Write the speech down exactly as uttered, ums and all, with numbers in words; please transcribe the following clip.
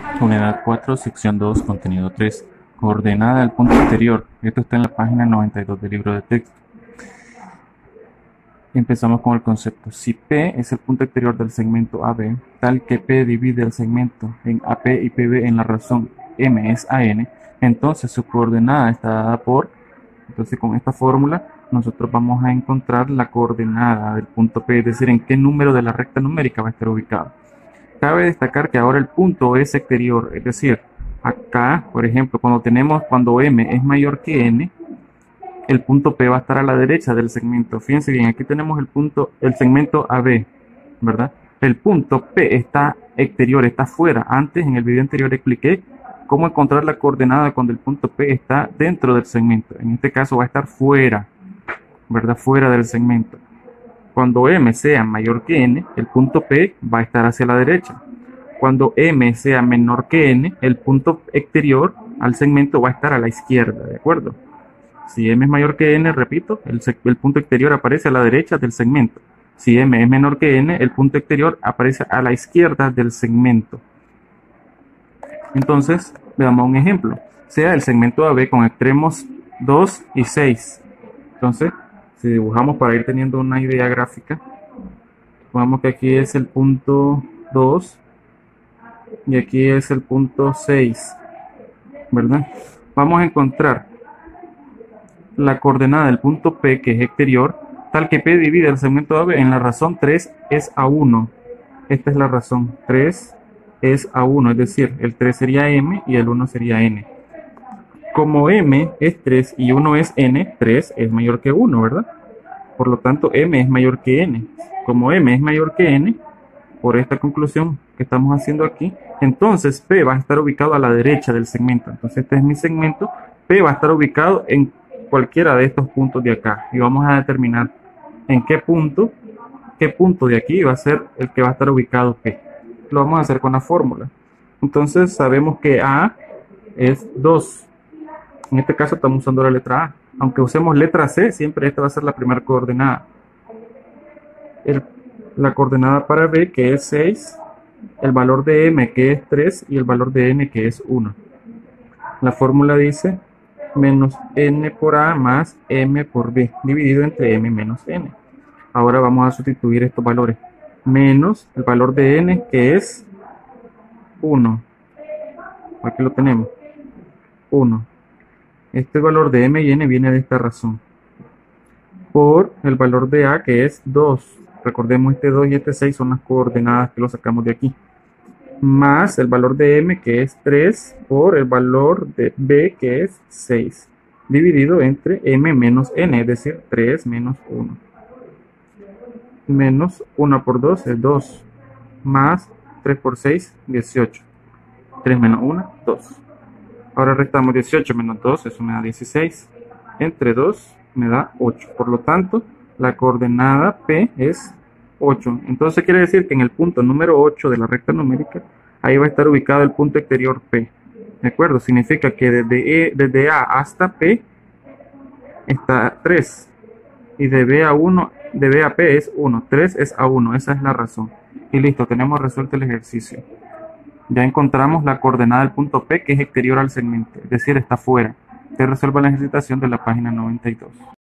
Unidad cuatro, sección dos, contenido tres. Coordenada del punto exterior. Esto está en la página noventa y dos del libro de texto. Empezamos con el concepto. Si P es el punto exterior del segmento A B, tal que P divide el segmento en A P y P B en la razón M es A N, entonces su coordenada está dada por... Entonces con esta fórmula nosotros vamos a encontrar la coordenada del punto P, es decir, en qué número de la recta numérica va a estar ubicado. Cabe destacar que ahora el punto es exterior, es decir, acá, por ejemplo, cuando tenemos, cuando M es mayor que N, el punto P va a estar a la derecha del segmento. Fíjense bien, aquí tenemos el punto, el segmento A B, ¿verdad? El punto P está exterior, está fuera. Antes, en el video anterior, expliqué cómo encontrar la coordenada cuando el punto P está dentro del segmento. En este caso va a estar fuera, ¿verdad? Fuera del segmento. Cuando M sea mayor que N, el punto P va a estar hacia la derecha. Cuando M sea menor que N, el punto exterior al segmento va a estar a la izquierda, ¿de acuerdo? Si M es mayor que N, repito, el, el punto exterior aparece a la derecha del segmento. Si M es menor que N, el punto exterior aparece a la izquierda del segmento. Entonces, veamos un ejemplo. Sea el segmento A B con extremos dos y seis. Entonces, si dibujamos para ir teniendo una idea gráfica, pongamos que aquí es el punto dos y aquí es el punto seis, ¿verdad? Vamos a encontrar la coordenada del punto P, que es exterior, tal que P divide el segmento A B en la razón tres es a uno. Esta es la razón, tres es a uno, es decir, el tres sería M y el uno sería N. Como M es tres y uno es N, tres es mayor que uno, ¿verdad? Por lo tanto, M es mayor que N. Como M es mayor que N, por esta conclusión que estamos haciendo aquí, entonces P va a estar ubicado a la derecha del segmento. Entonces este es mi segmento, P va a estar ubicado en cualquiera de estos puntos de acá. Y vamos a determinar en qué punto, qué punto de aquí va a ser el que va a estar ubicado P. Lo vamos a hacer con la fórmula. Entonces sabemos que A es dos. En este caso estamos usando la letra A. Aunque usemos letra C, siempre esta va a ser la primera coordenada. El, la coordenada para B, que es seis, el valor de M, que es tres, y el valor de N, que es uno. La fórmula dice menos N por A más M por B, dividido entre M menos N. Ahora vamos a sustituir estos valores. Menos el valor de N, que es uno. Aquí lo tenemos. uno. Este valor de M y N viene de esta razón. Por el valor de A, que es dos. Recordemos, este dos y este seis son las coordenadas que lo sacamos de aquí. Más el valor de M, que es tres, por el valor de B, que es seis. Dividido entre M menos N, es decir, tres menos uno. Menos uno por dos es dos. Más tres por seis, dieciocho. tres menos uno, dos. Ahora restamos dieciocho menos dos, eso me da dieciséis. Entre dos me da ocho. Por lo tanto, la coordenada P es ocho. Entonces quiere decir que en el punto número ocho de la recta numérica, ahí va a estar ubicado el punto exterior P. ¿De acuerdo? Significa que desde, E, desde A hasta P está tres. Y de B a uno, de B a P es uno. tres es a uno. Esa es la razón. Y listo, tenemos resuelto el ejercicio. Ya encontramos la coordenada del punto P, que es exterior al segmento, es decir, está fuera. Se resuelve la ejercitación de la página noventa y dos.